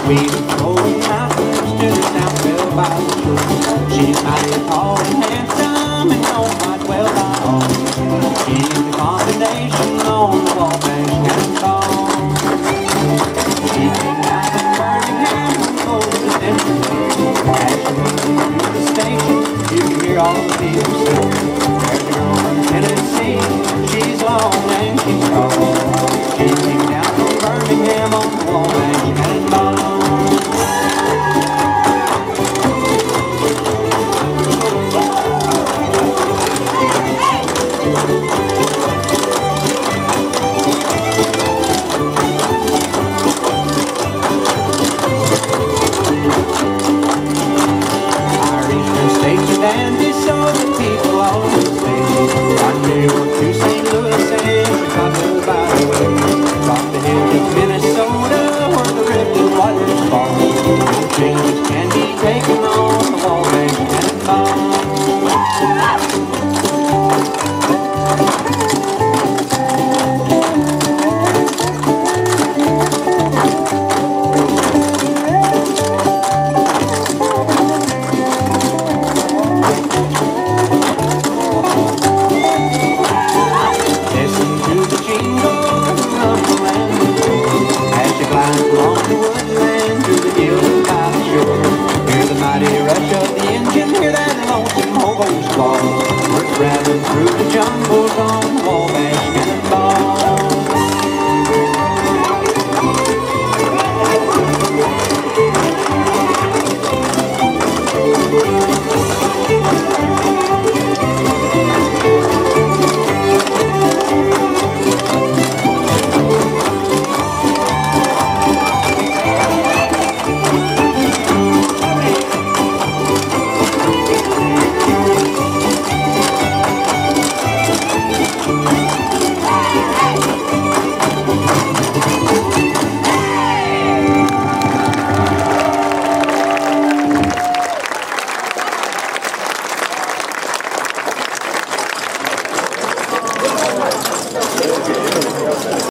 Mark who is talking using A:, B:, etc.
A: We've floating mountains to the Southwell by the shore. She's mighty tall and handsome and known quite well by all. She's the combination on the Wabash Cannonball. She came out from Birmingham and goes to Tennessee. As she moves through the station, you can hear all the people sing. There's a girl from Tennessee, she's long and she's tall. She came down from Birmingham on the Wabash Cannonball. Dandy, so the people always say, from New York to St. Louis and Chicago by the way, from the hills of Minnesota where the river waters fall, no changes can be taken on the Wabash Cannonball. Traveling through the jungles on the Wabash Cannonball.